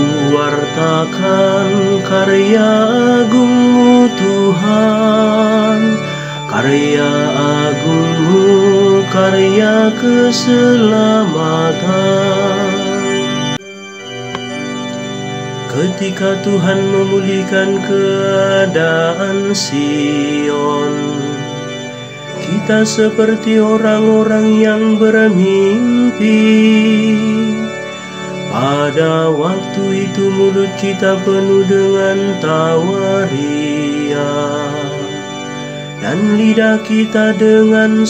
wartakan karya agung-Mu Tuhan, karya agung-Mu, karya keselamatan. Ketika Tuhan memulihkan keadaan Sion, kita seperti orang-orang yang bermimpi. Pada waktu itu mulut kita penuh dengan tawa riang, dan lidah kita dengan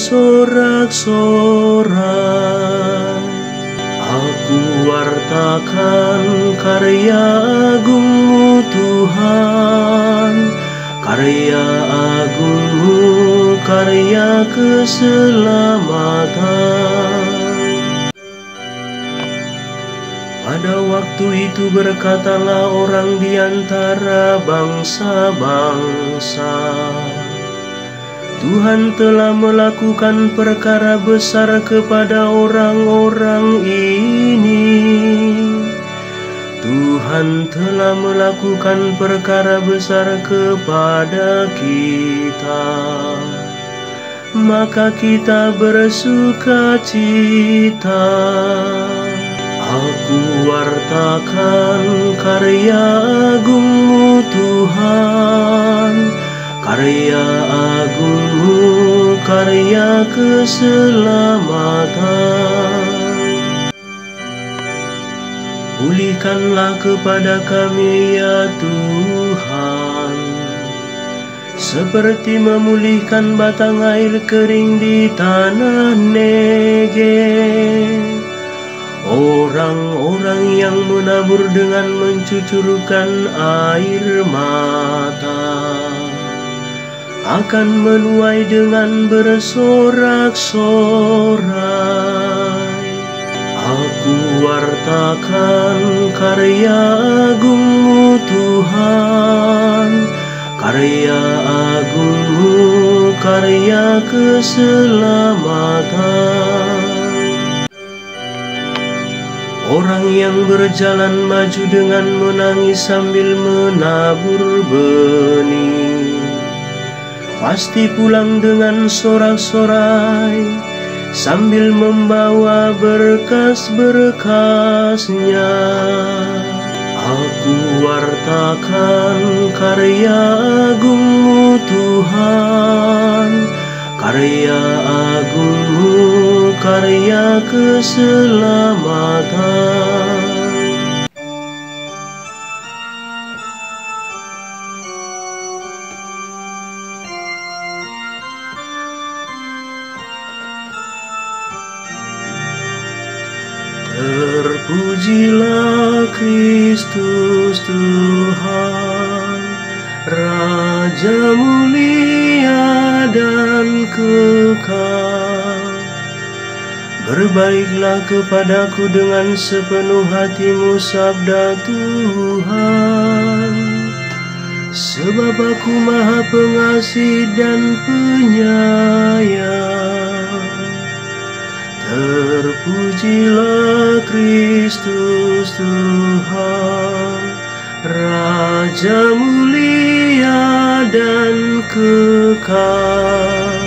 sorak-sorai. Aku wartakan karya agung-Mu Tuhan, karya agung-Mu, karya keselamatan. Pada waktu itu berkatalah orang di antara bangsa-bangsa, Tuhan telah melakukan perkara besar kepada orang-orang ini. Tuhan telah melakukan perkara besar kepada kita, maka kita bersuka cita. Aku wartakan karya agung-Mu Tuhan, karya agung-Mu, karya keselamatan. Pulihkanlah kepada kami ya Tuhan, seperti memulihkan batang air kering di tanah Negev. Orang-orang yang menabur dengan mencucurkan air mata akan menuai dengan bersorak-sorai. Aku wartakan karya agung-Mu Tuhan, karya agung-Mu, karya keselamatan. Orang yang berjalan maju dengan menangis sambil menabur benih, pasti pulang dengan sorak-sorai sambil membawa berkas-berkasnya. Aku wartakan karya agung-Mu Tuhan, karya agung-Mu, karya keselamatan. Terpujilah Kristus Tuhan, Raja mulia dan kekal. Berbaiklah kepadaku dengan sepenuh hatimu, sabda Tuhan, sebab aku Maha Pengasih dan Penyayang. Terpujilah Kristus Tuhan, Raja mulia dan kekal.